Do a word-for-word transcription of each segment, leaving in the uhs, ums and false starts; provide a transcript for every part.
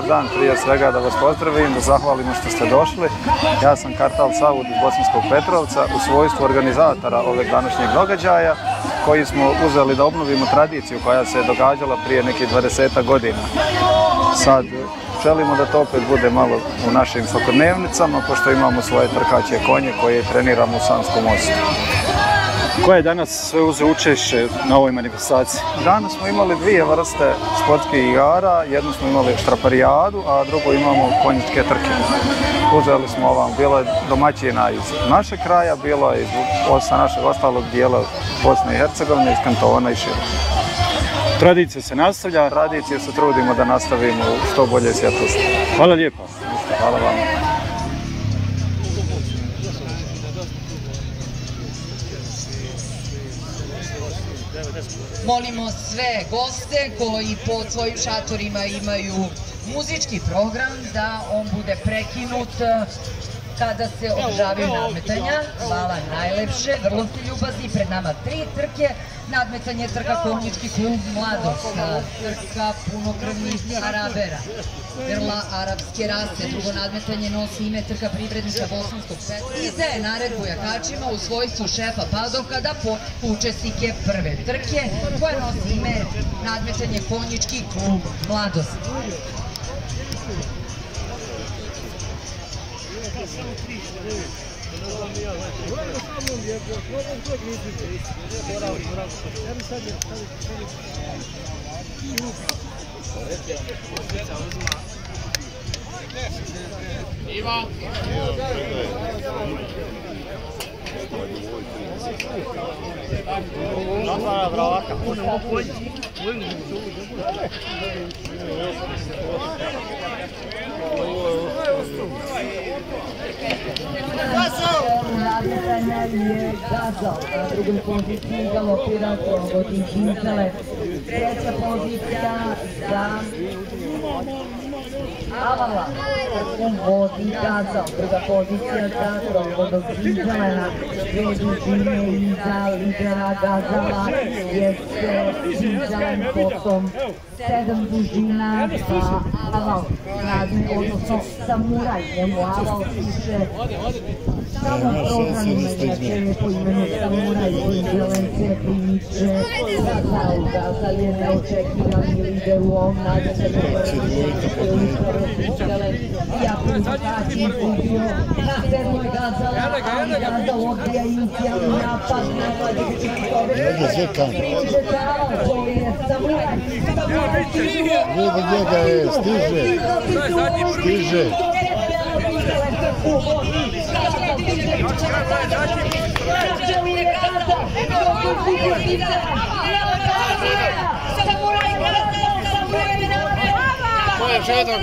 dobar dan, prije svega da vas pozdravim, da zahvalimo što ste došli. Ja sam Kartal Saud iz Bosanskog Petrovca u svojstvu organizatora ovog današnjeg događaja koji smo uzeli da obnovimo tradiciju koja se je događala prije nekih dvadesetak godina. Sad želimo da to opet bude malo u našim svakodnevnicama, pošto imamo svoje trkaće konje koje treniramo u Sanskom mostu. Ko je danas sve uzeo učešće na ovoj manifestaciji? Danas smo imali dvije vrste sportskih igara, jednu smo imali štraparijadu, a drugo imamo konjičke trke. Uzeli smo ovam, bilo je domaćina iz našeg kraja, bilo je iz sa našeg ostalog dijela Bosne i Hercegovine, iz kantona i šire. Tradicija se nastavlja? Tradicije se trudimo da nastavimo u što bolje svjetlosti. Hvala lijepo. Hvala vam. Molimo sve goste koji pod svojim šatorima imaju muzički program da on bude prekinut kada se održavaju nadmetanja. Hvala najlepše, vrlo ste ljubazni. Pred nama tri trke. Nadmetanje trka konjički klub Mladost, trka punokrvnih Arabera, grla arapske rase. Drugo nadmetanje nosi ime trka privrednika Bosanskog Petrovca. Izdaje naredbu jakačima u svojstvu šefa padoka da po učesnike prve trke koja nosi ime nadmetanje konjički klub Mladost. Iva! Natvara vrata. Nadmetanja je Gazal, na drugoj poziciji galopira Slobotin Činčale. Treća pozicija za Avala, trkom vodi Gazal. Druga pozicija za Slobodog Činčalena. Dve dužine iza lidera Gazala jeste Činčalen, potom sedam dužina za Aval, odnosno Samuraj, njemu Aval piše samo programima inače po imenu Samuraj, Činčalen se primiče Gazal. Gazal je neočekivani lider u ovom nadmetanju Činčalen. Iako je Kači izgubio na sedmoj Gazala, ali Gazal odbija inicijalni napad na dvadeset Aval, koji je Samuraj. Vidi njega je, stiže, stiže. To je žedan.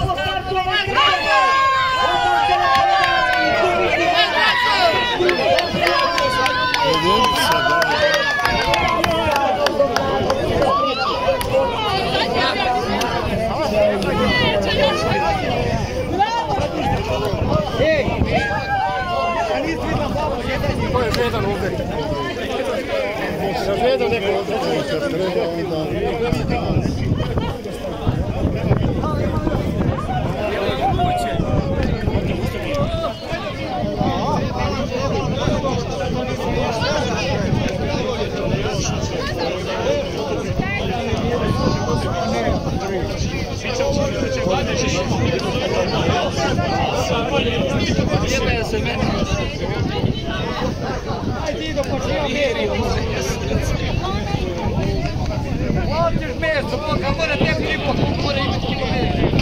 To je žedan ovdje. Sa žedan neko ovdje mjesto, Boga, mora tebi lipo, mora imati kilometri.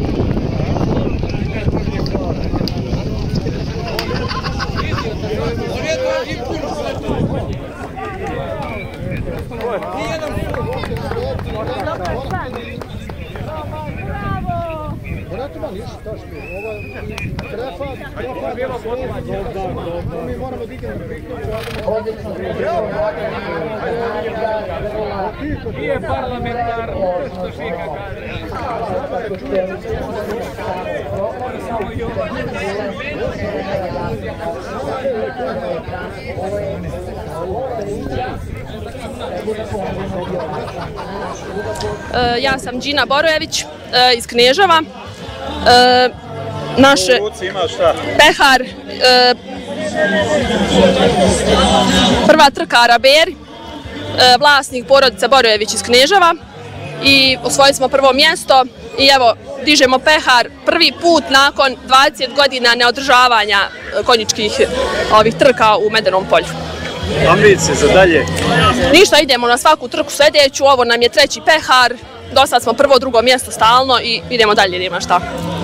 Mi moramo digati. Nije parlamentarno, što Šika kaže. Ja sam Đina Borojević iz Kneževa. Naš pehar, prva trka Araberi, vlasnik porodice Borojević iz Kneževa i osvojili smo prvo mjesto i evo dižemo pehar prvi put nakon dvadeset godina neodržavanja konjičkih ovih trka u Medenom polju. Ambicije za dalje? Ništa, idemo na svaku trku sljedeću, ovo nam je treći pehar, do sad smo prvo, drugo mjesto stalno i idemo dalje, nema šta.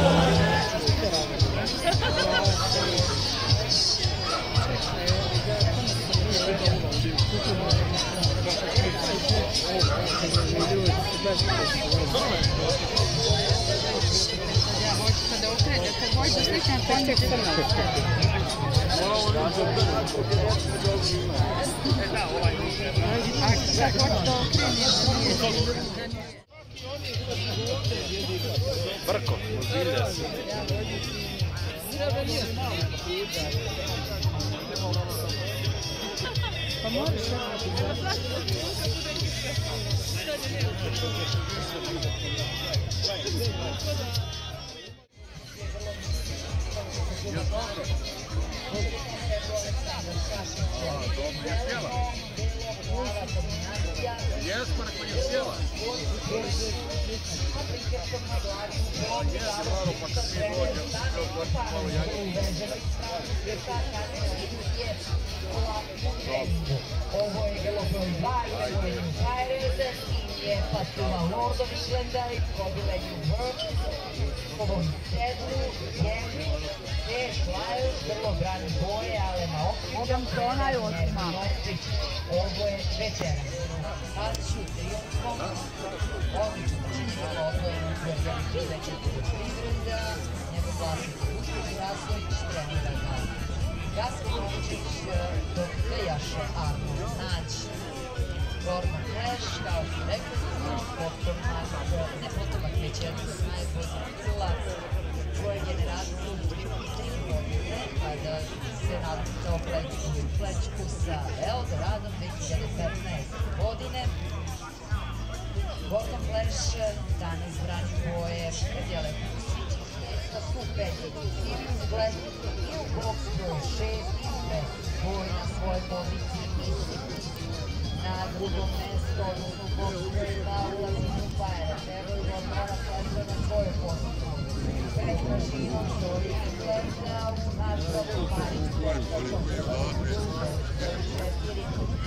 Brko, ozbilja se. Pa možeš Jesmo, neko je sjela. Pa kad mi dođem, malo janje. Ovo je Galopov Vajs, ovo je Kajreze, tim je Patuma Lord of Islanda i Kobile New World. Ovo je sedlu, Jemi, te Šlajus, vrlo brani boje, ale na okriđam pronaju odmah. Ovo je večera. Sad ću triumfom, odlično činjeno, ovo je Gordjanić, veće poljoprivreda, njegov vlasnik Uško Rasović, trenira ga Gasko Kočić, dok Dejaše Arno Nađ, Gorman Clash, kao što rekli smo, potomak, ne potomak, već jedan najbolji krila, svoje generacije tri godine, kada se nadmetao plečku sa Eldoradom dve hiljade petnaeste. godine. Gordon Clash danas brani boje predjele Pusić, mjesta su peti Sirius Black i u box broj šest ime boj na svojoj poziciji Mississippi. Na drugom mjestu, odnosno u box broj dva ulazi Fire, Terror od Mora Clash na svojoj poziciji. Petra Živom, Dori Flerna u nastavu Maricu, četiri.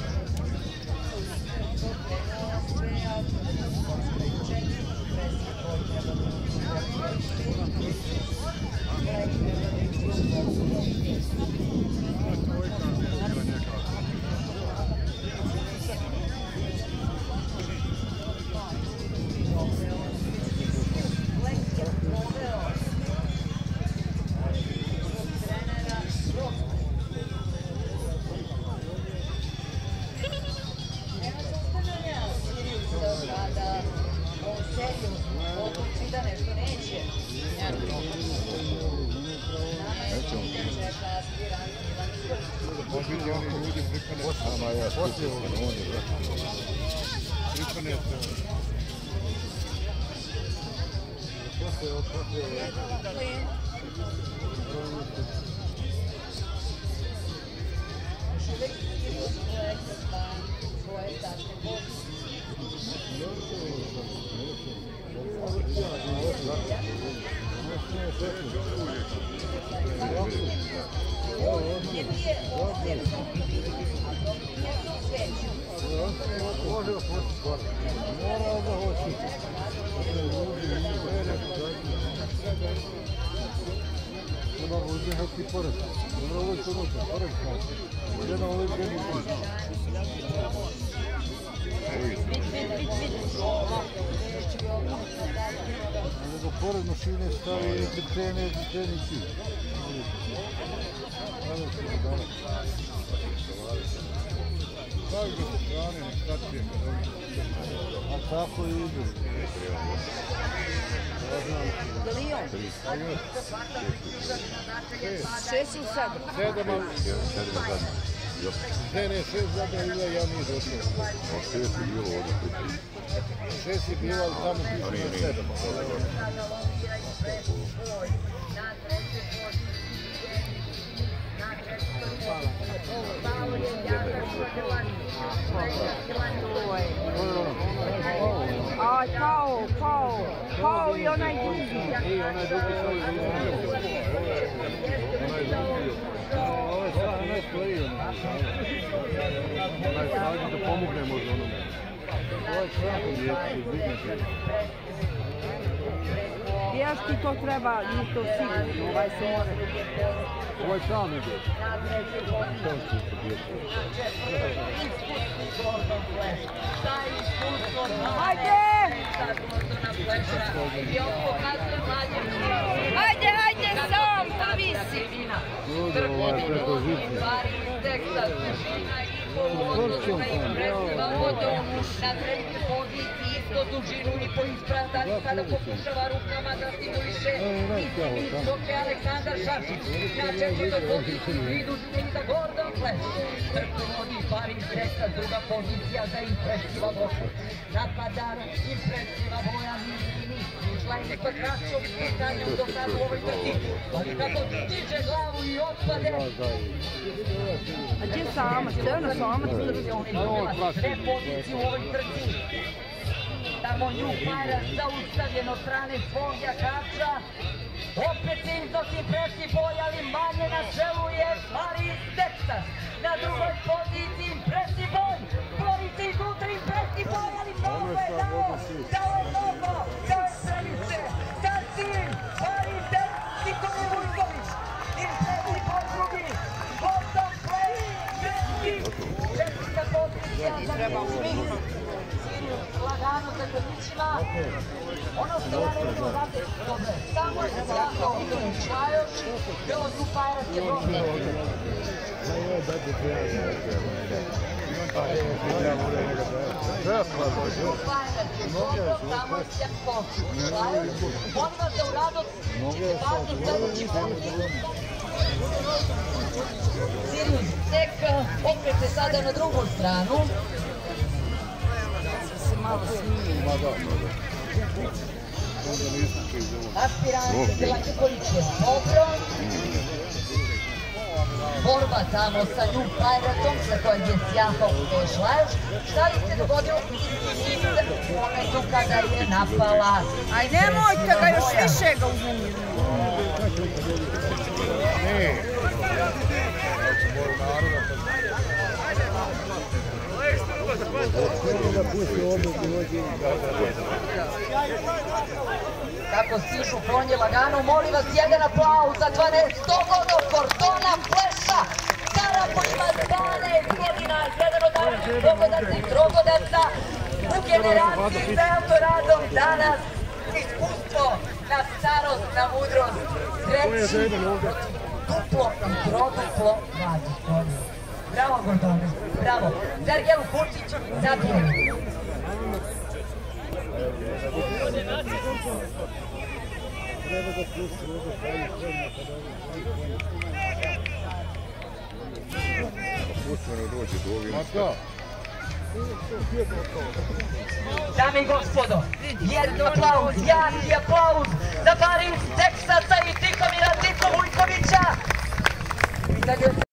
Pored mašine stavi trener i trenici. Stavi ga sa strane, ne skraćuje. A tako i idu. Šest ili sedam? Sedam, ali... Ne, ne, šest zadnja bila, ja nije došao. A šest je bilo ovdje pripremljeno. Šest je bilo, ali tamo piše na sedam. A kao, kao, kao i onaj drugi. I onaj drugi kao i drugi. Onaj drugi. Ovo je sad onaj stoji. Onaj sad da pomogne možda onome. Ovo je svako djece. Pješki to treba, nije to sigurno, ovaj se mora. Ovo je sam ide. Što će se djece? Ajde! Ajde, ajde, sam, povisi. Ljudi, ovo je preko žice. Na trećoj poziciji isto dužinu i po ispravdani sada pokušava rukama da stimuliše isti dok je Aleksandar Šašić. Na četvrtoj poziciji tri dužine i za Gordon Flash. Trku vodi Paris Texas, druga pozicija za impresiva Boša. Napadar impresiva Bojan Mini. Išla je nekva kraćom pitanjem do sada u ovoj trci. Ali kako diže glavu i otpade. A gdje sama? Crna sama? Sve pozicije u ovoj trci. Tamo New Fire zaustavljen od strane svog jakača. Opet se iznosi preci boj, ali manje na čelu je Paris Texas. Na drugoj poziciji preci boj. Bori se iznutra i preci boj, ali mnogo je dao. Dao je mnogo. Dao je previše. Sasvim Paris Texas, Nikola Vujković. I preci boj drugi. Gordon Flash. Preci. Četvrta pozicija za Sirius. Lagano za krvićima. Ono što ja ne znam znate dobro. Samo je zlako Idoni Člajoš. Bilo su Pajratske Bronke. Tamo je Sjako Člajoš. Molim vas da u radost ćete pažnju sledeći put. Sirius tek okreće sada na drugu stranu. Aspirant Delakiković je dobro. Borba tamo sa New Piratom, za kojeg je sjahao Šlajoš. Šta li se dogodilo? U momentu kada je napala. Aj nemojte ga, još više ga uznemiriti. Kako stižu konje lagano, molim vas jedan aplauz za dvanaestogodišnjeg Gordona Flasha. Stara koji ima dvanaest godina, jedan od najboljih trogodaca i trogodaca u generaciji za autoradom danas. Iskustvo na starost, na mudrost, treći duplo i troduplo mlađih konja. Bravo Gordone, bravo. Za Ergelu Kurčić, zapijeni. Dame i gospodo, jedan aplauz, jaki aplauz za Paris Texasa i Tihomira Tiko Vujkovića.